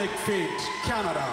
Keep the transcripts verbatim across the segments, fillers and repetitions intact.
Atomic Feet, Canada.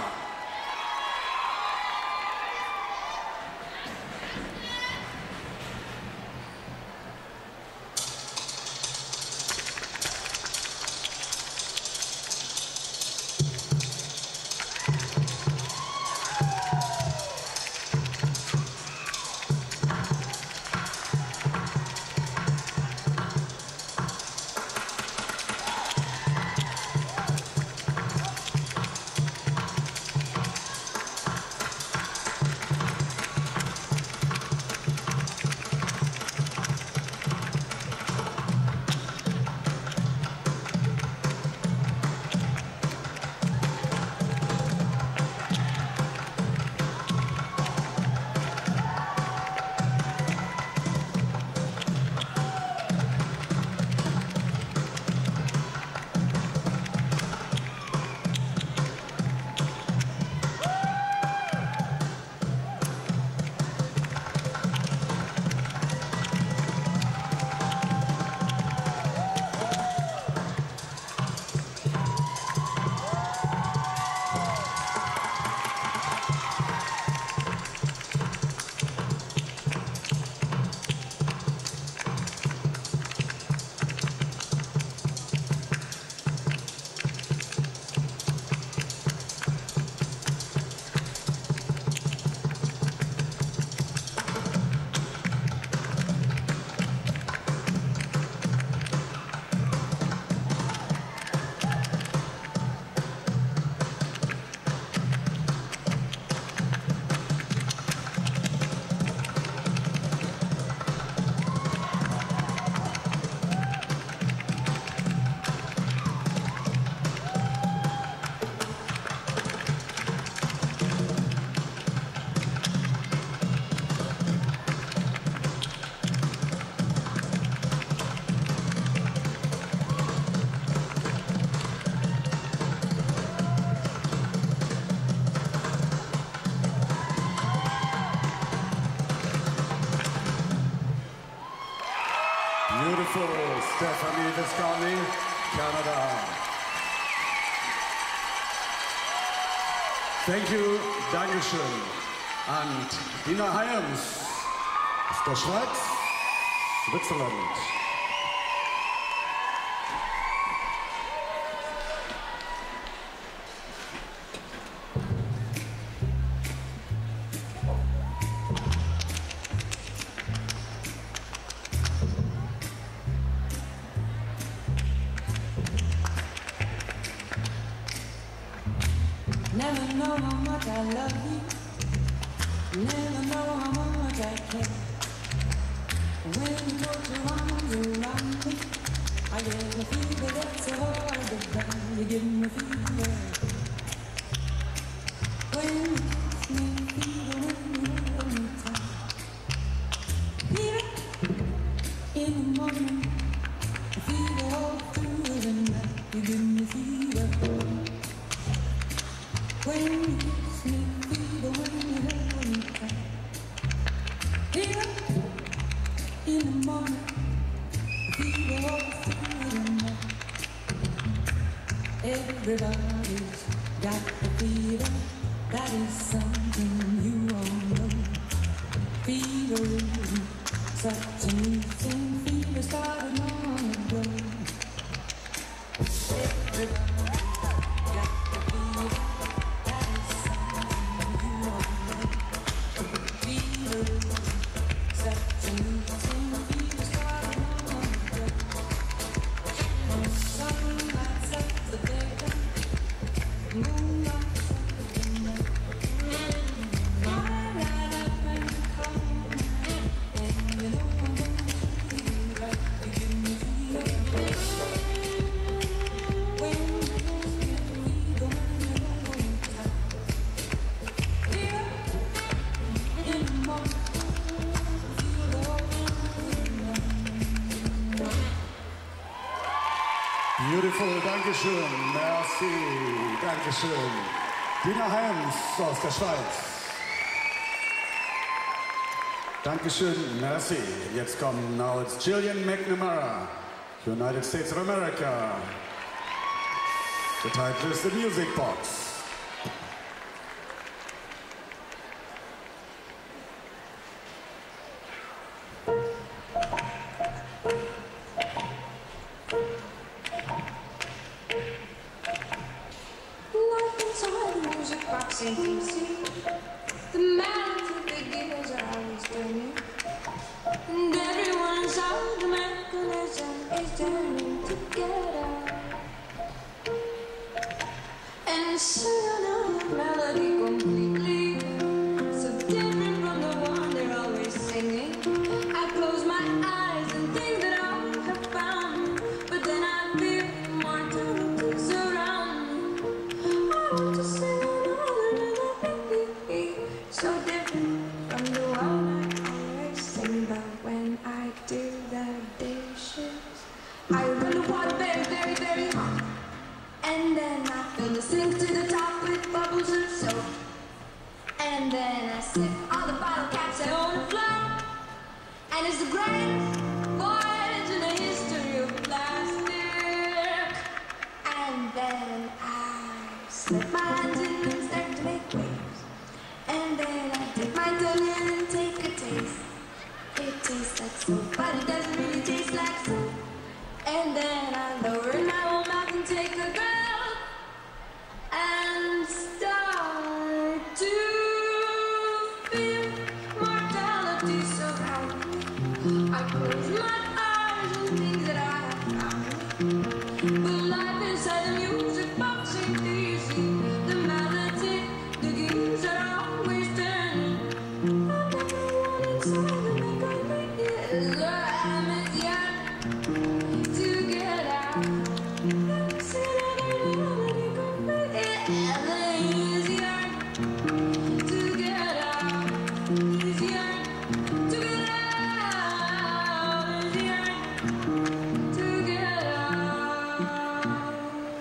Beautiful, Stephanie Viscardi, Canada. Thank you, Dankeschön. And Dina Hyams aus der Schweiz, Switzerland. Never know how much I love you. Never know how much I care. When you put your arms around me, I get a fever that's so hard to bear. You give me fever. When you kiss me, fever when you hold me tight. Fever in the morning, fever all through the night. You give me fever. When you kiss me, fever when you hold me tight. Fever in the morning, fever all through the night. Everybody's got the fever, that is something you all know. Fever isn't such a new thing, fever started long ago. Everybody Beautiful, Dankeschön, merci, Dankeschön. Dina Hyams aus der Schweiz. Dankeschön, merci. Jetzt kommen, now it's Jillian McNamara, United States of America. The title is The Music Box. Boxing D C, the melody begins are always turning, and everyone inside the mechanism is turning together. And singing another melody completely, so different from the one they're always singing. I close my eyes and think that I have found, but then I feel mortality surround me. I want to sing so different from the one I always sing, but when I do the dishes, I run the water very, very, very hot, and then I fill the sink to the top with bubbles of soap, and then I sip all the bottle caps that on the floor, and it's the greatest voyage in the history of plastic, and then I slip my hands in and start to make waves. And then I dip my tongue in and take a taste. It tastes like soap, but it doesn't really taste like soap. And then I lower in my own mouth and take a gulp and start to feel mortality surround me. I close my eyes and think that I have found, but life inside the music box ain't easy. The melody, the gears are always turning. I'm the one inside the make I make it. I'm as young to get out. I'm sitting in the melody complete. I'm as young to get out. As young to get out. As young to get out.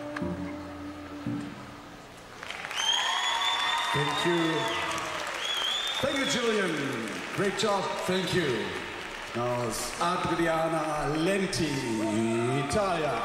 Thank you. Thank you, Julian. Great job. Thank you. Now it's Adriana Lenti, Italia.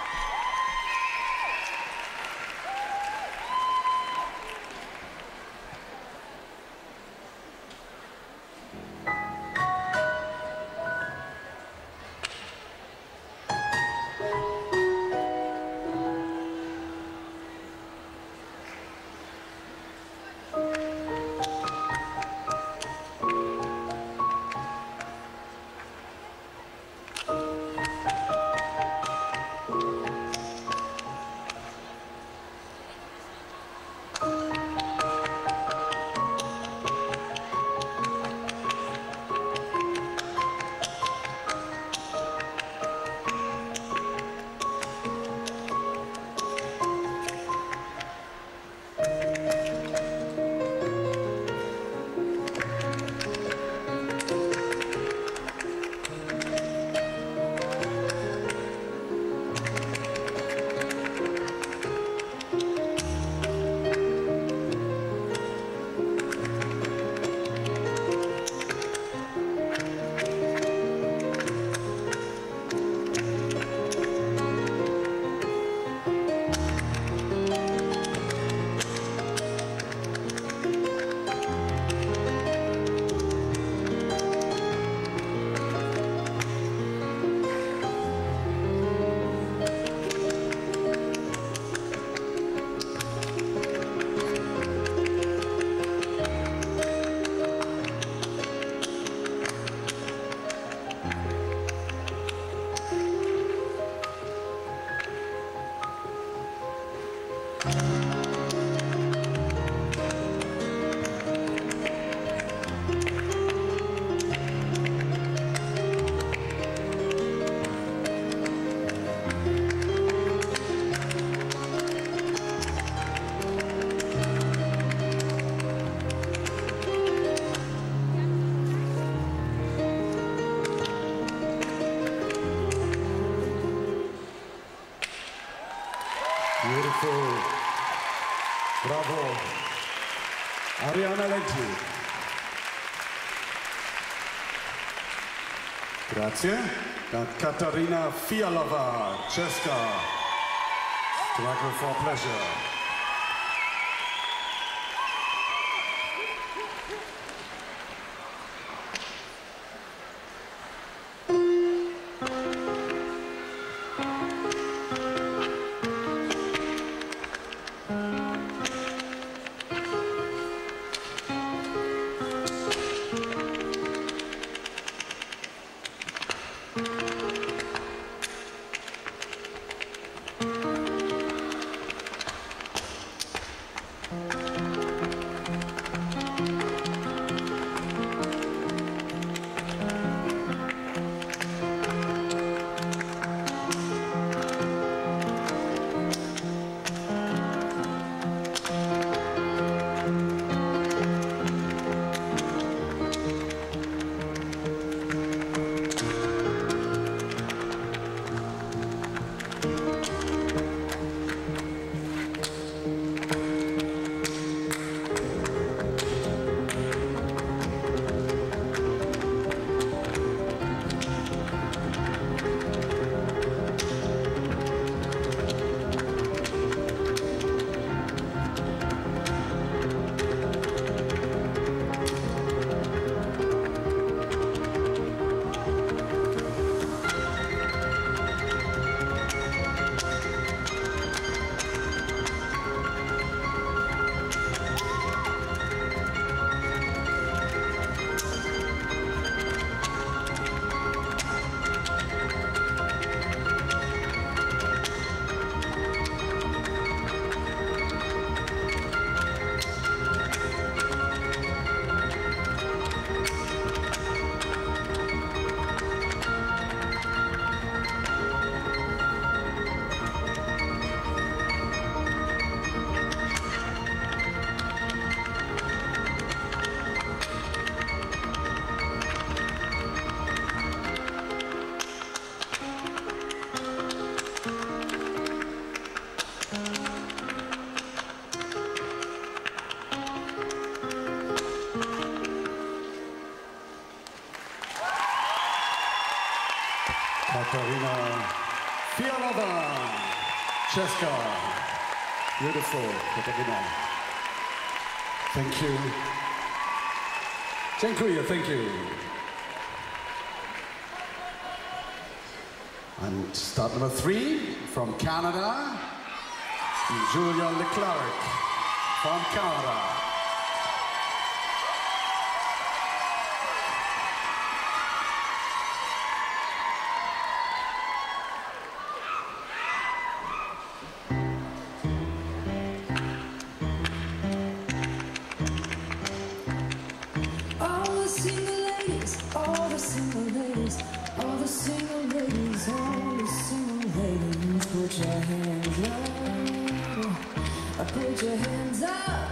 Beautiful. Bravo. Adriana Lenti. Grazie. Katarina Fialova, Česka. Tobacco for Pleasure. Katarina Fialova, Česka. Beautiful, Katarina. Thank you. Dziękuję, thank you. And start number three from Canada, Julia Leclerc from Canada. Put your hands up, put your hands up.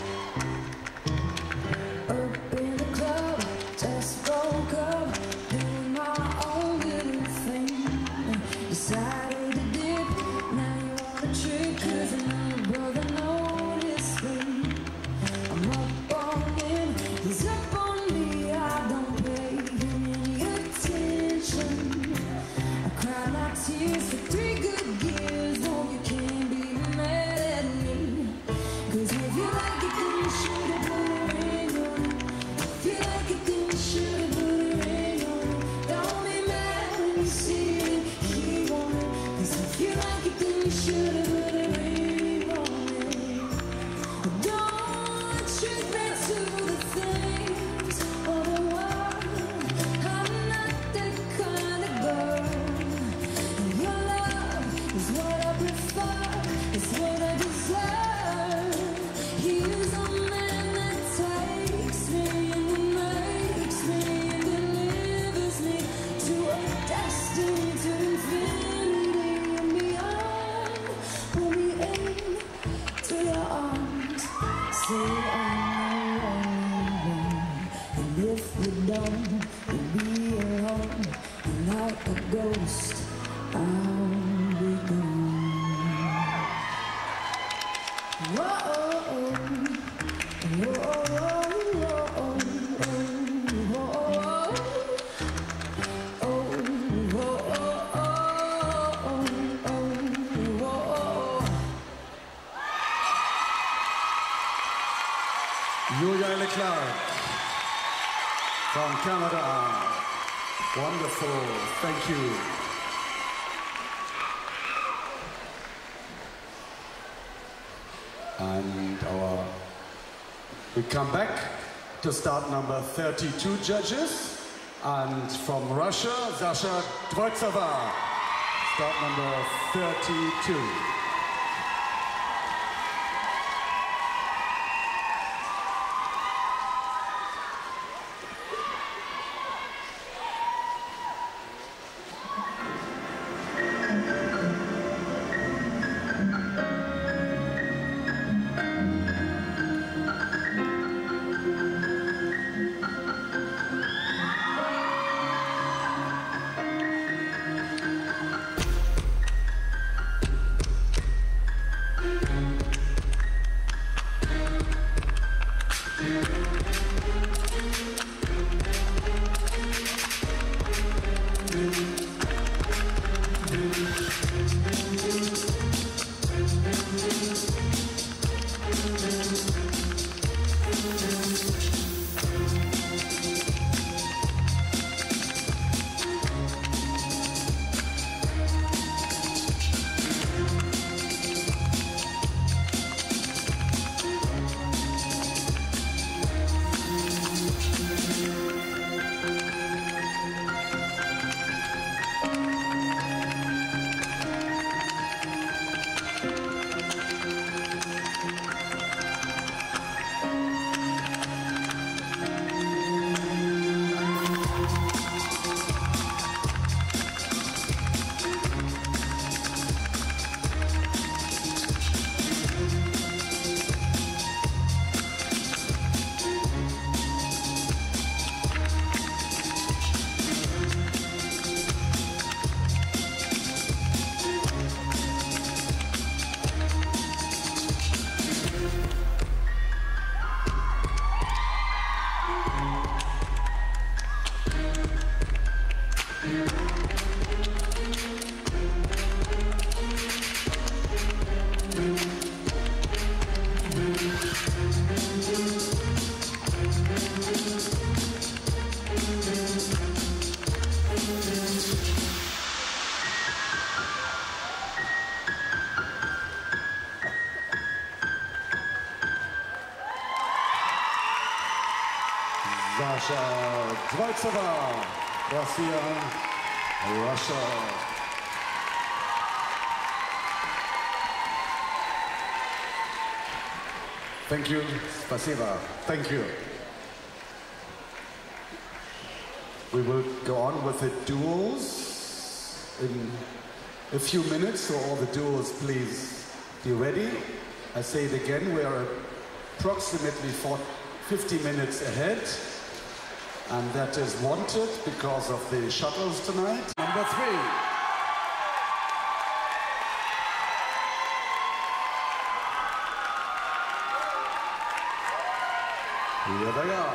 Up in the club, just broke up, doing my own little thing. Decided to dip, now you want a trick, cause another brother noticed me. I'm up on him, he's up on me, I don't pay him any attention. I cried my tears for three good years, no you can't be mad at me. Cause if you like it then you should've put a ring on it. If you like it then you should've put a ring on it. Don't be mad when you see it, keep on it. Cause if you like it then you should've put a ring on it. Don't trick me to the things of the world, I'm not that kind of girl. Your love is what I prefer, it's what I deserve. He's a man that takes me and makes me and delivers me to a destiny, to infinity and beyond. Pull me into your arms, say I'm the only one. And if you don't, you'll be alone. And like a ghost, I'll be gone. Whoa, whoa, whoa, whoa, whoa, whoa. Julia Leclerc from Canada. Wonderful. Thank you. And our, we come back to start number thirty-two judges. And from Russia, Sasha Dvoitsova. Start number thirty-two. Sasha Dvoitsova, Brazil, Russia. Thank you, spasiba. Thank you. We will go on with the duels in a few minutes, so all the duels, please be ready. I say it again, we are approximately fifty minutes ahead, and that is wanted because of the shuttles tonight. Number three. Here they are.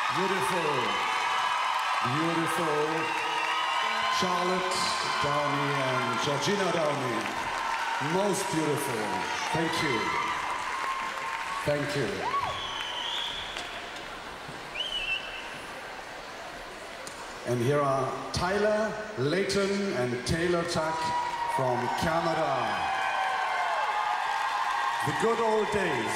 Beautiful, beautiful Charlotte Downey and Georgina Downey. Most beautiful. Thank you. Thank you. And here are Tyler, Leighton, and Taylor Tuck from Canada. The good old days.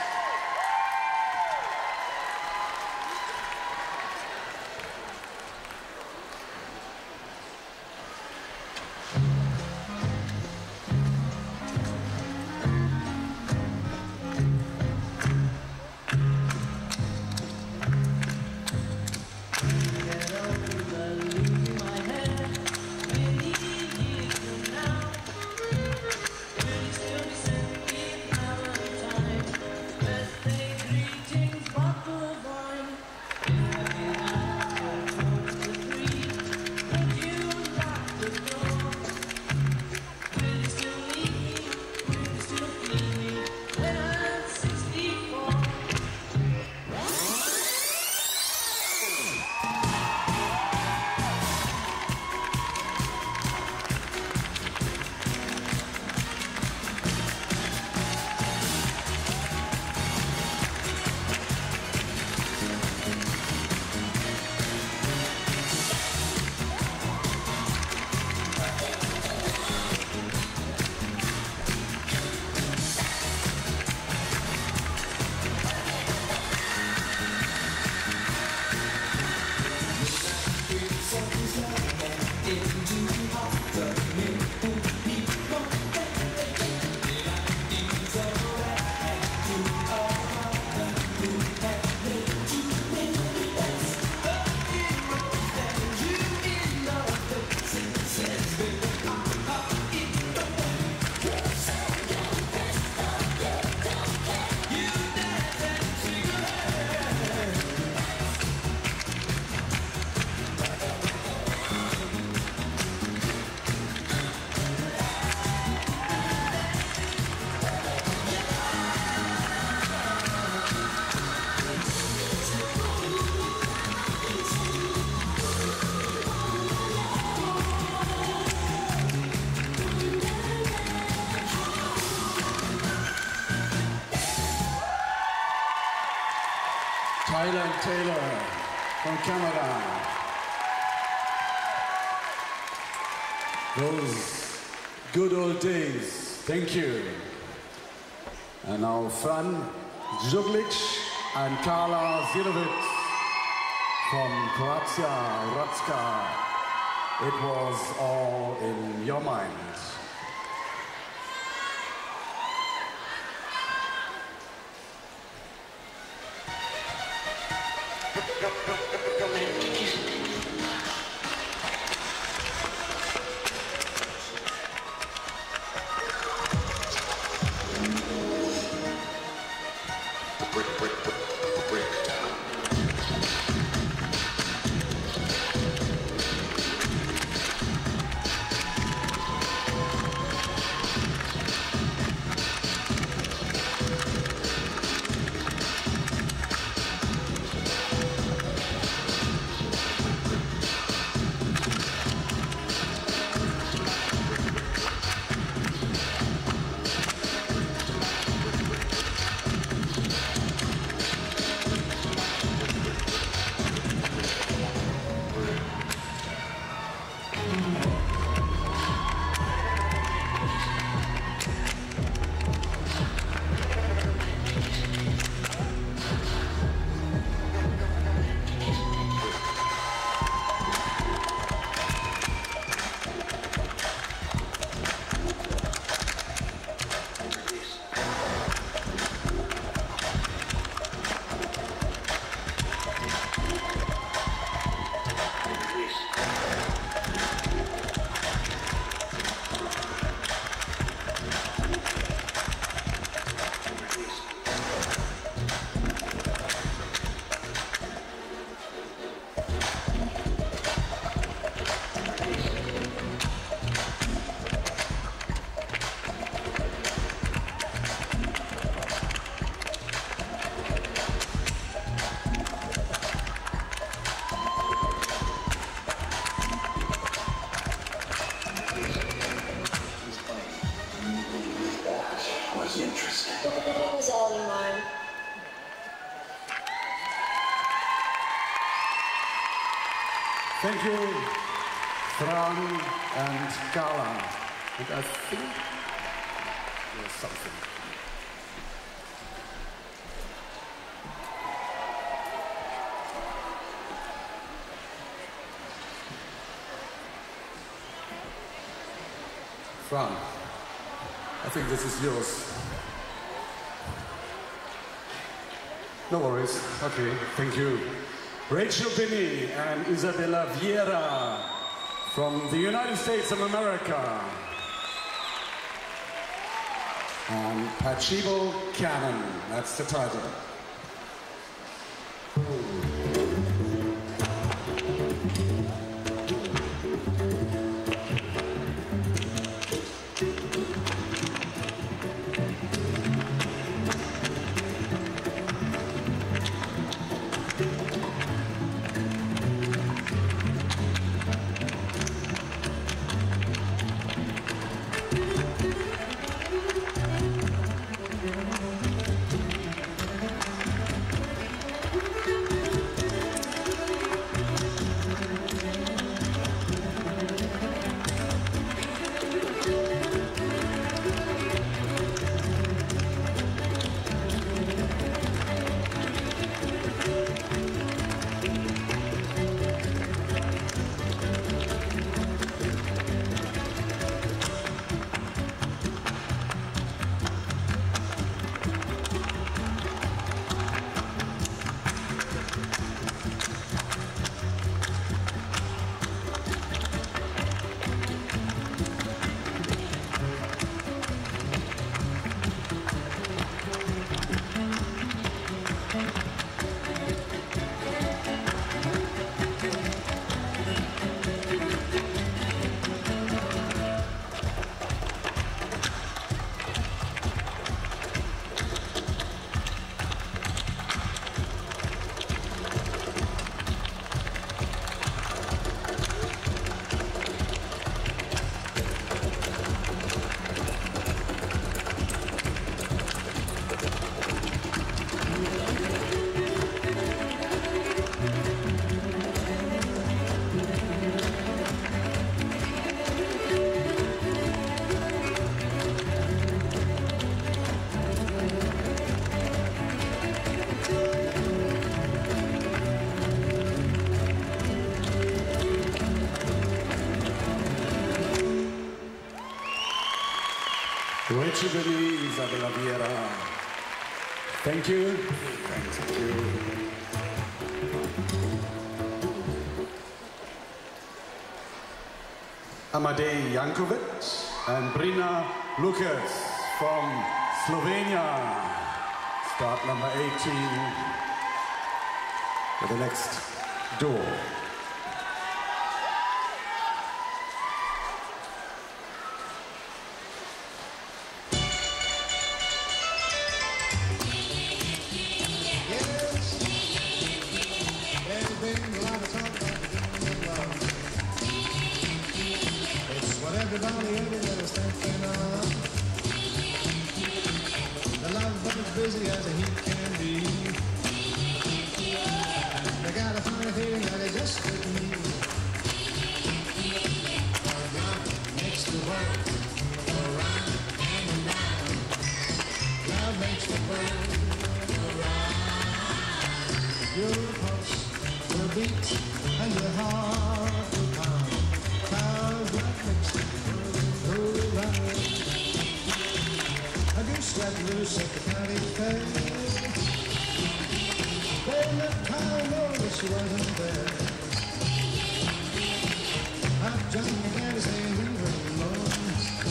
Tyler and Taylor from Canada. Those good old days. Thank you. And now Fran Djuglic and Carla Zilovic from Croatia, Ratska. It was all in your mind. Thank you, Fran and Carla. And I think there's something. Fran, I think this is yours. No worries. Okay, thank you. Rachel Binney and Isabella Vieira from the United States of America. And Pachibo Cannon, that's the title. Rachel Binney, Isabella Vieira. Thank you. Thank you. Amadej Jankovic and Brina Lucas from Slovenia. Start number eighteen for the next door. Everybody everywhere is thinking of the love but as busy as a heat can be. They got a funny feeling that it just couldn't be. Love makes the world go round and round. Love makes the world go round. Your pulse will beat and your heart will pound. Cause love makes the a goose let loose at the county fair. They let Kyle know that she wasn't there. I've jumped again to say leave her alone.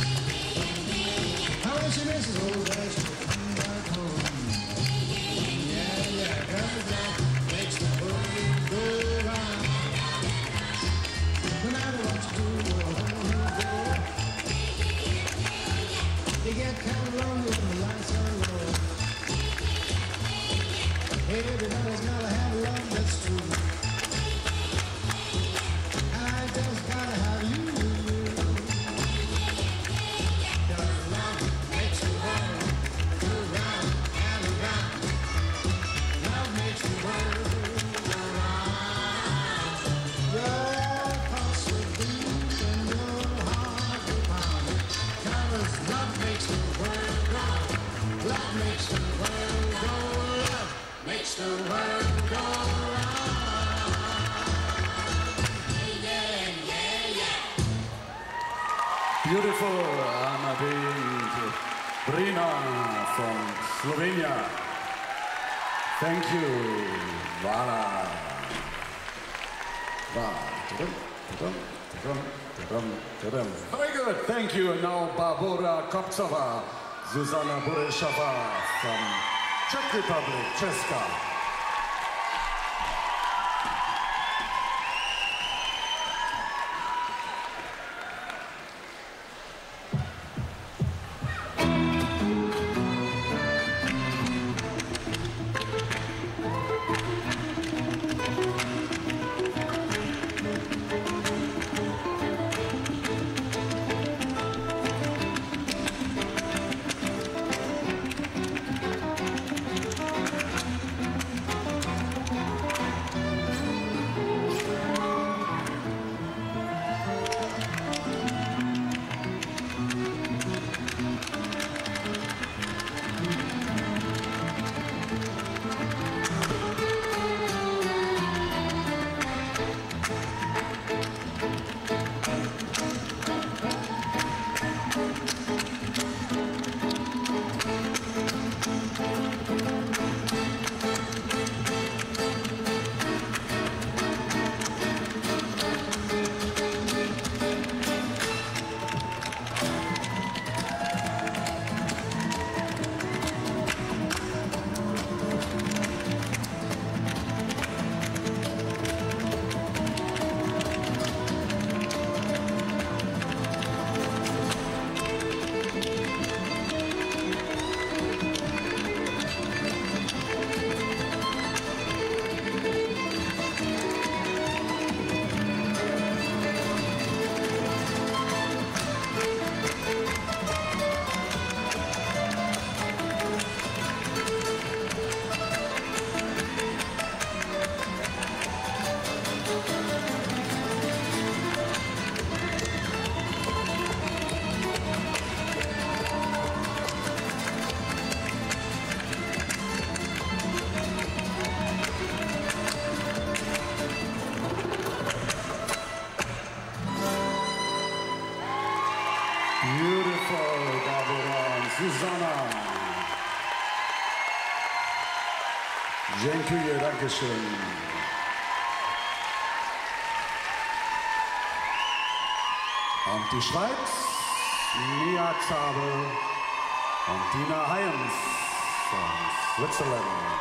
How when she misses old days, she'll come back home. Yeah, yeah, cause love makes the world go round. No matter what you do or where you go, you get kind of lonely when the lights are low. Everybody's gotta have love that's true. And I just gotta have you. Cause love makes the world go round and around. Love makes the world go round. Yeah. Beautiful Amadine Brina from Slovenia. Thank you. Voilà. Very good. Thank you. Now Barbora Kopcova, Zuzana Bureshova from Czech Republic, Česka. Zuzana. Dziękuję, Dankeschön. Und die Schweiz, Mia Zabel und Dina Hyams von Switzerland.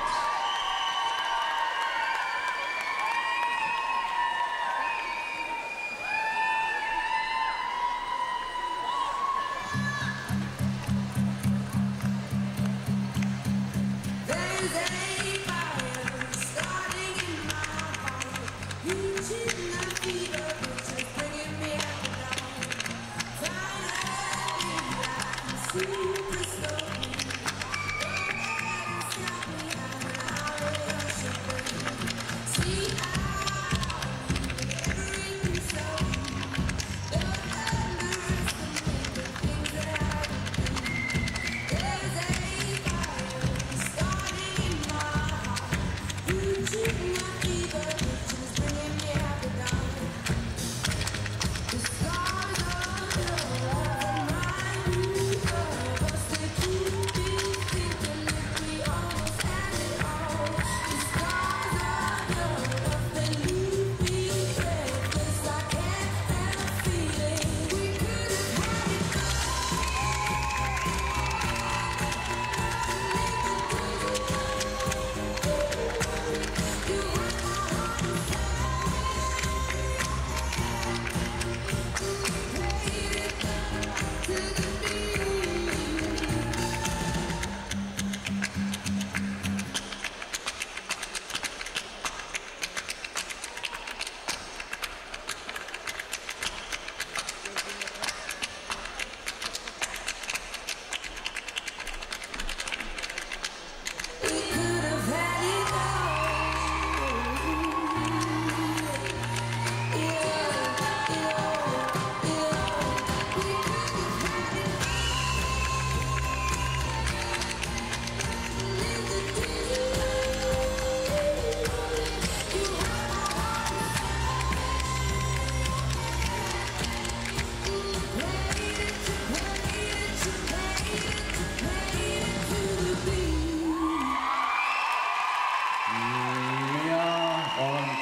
Super slow. Don't let it stop me.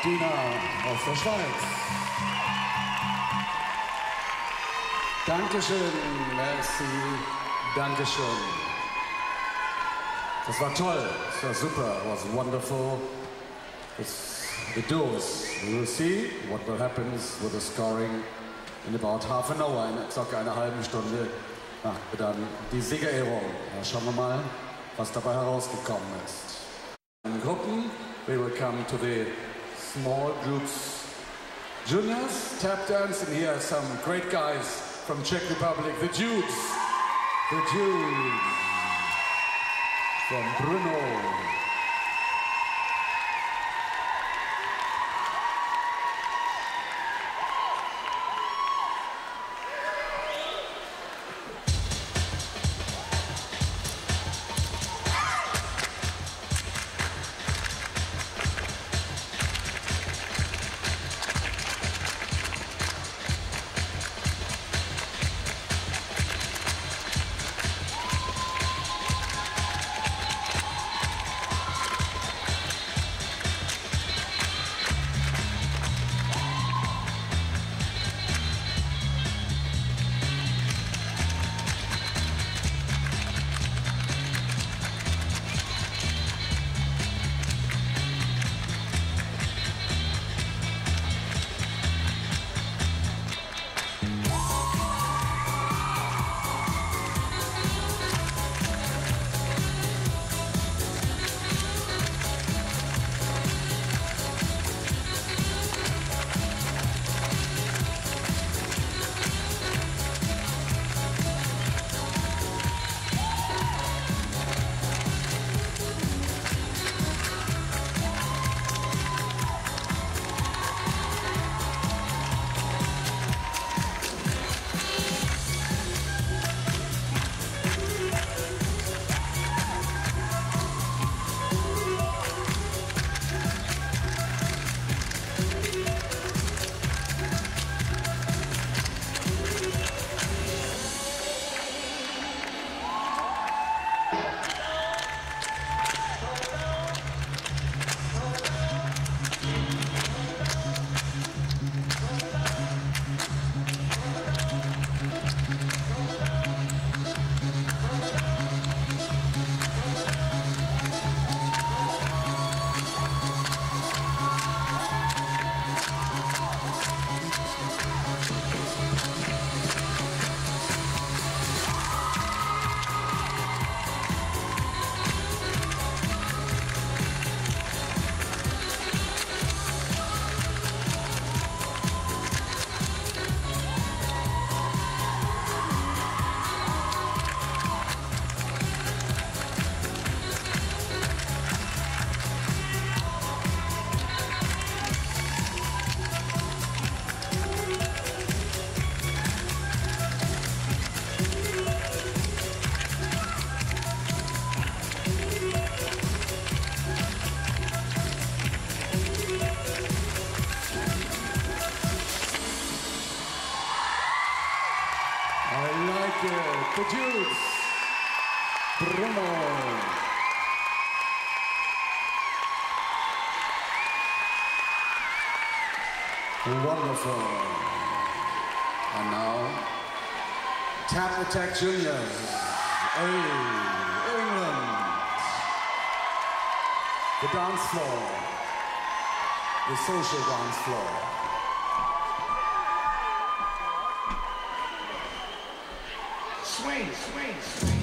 Tina aus der Schweiz. Dankeschön, merci, Dankeschön. Das war toll, das war super, it was wonderful. It's the Doors. We will see what will happen with the scoring in about half an hour, in circa einer halben Stunde. Ach, dann die Siegerehrung. Ja, schauen wir mal, was dabei herausgekommen ist. In Gruppen, we will come to the small groups. Juniors, tap dance, and here are some great guys from Czech Republic, the Judes. The Judes from Brno. The Judes, Brno. Wonderful. And now, Tap Attack Juniors. Hey, England. The dance floor. The social dance floor. Swing, swing, swing.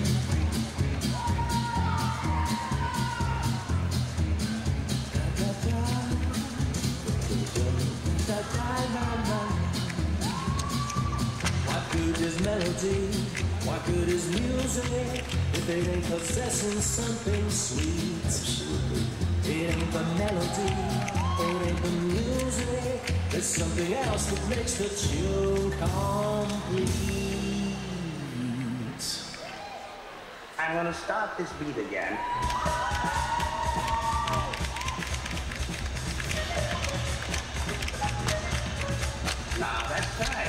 What good is melody? What good is music if it ain't possessing something sweet? It ain't the melody, it ain't the music. There's something else that makes the tune complete. I'm gonna start this beat again. Now that's right.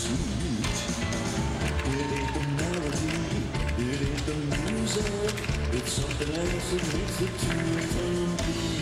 sweet. It ain't the melody, it ain't the music. It's something else that makes the two complete.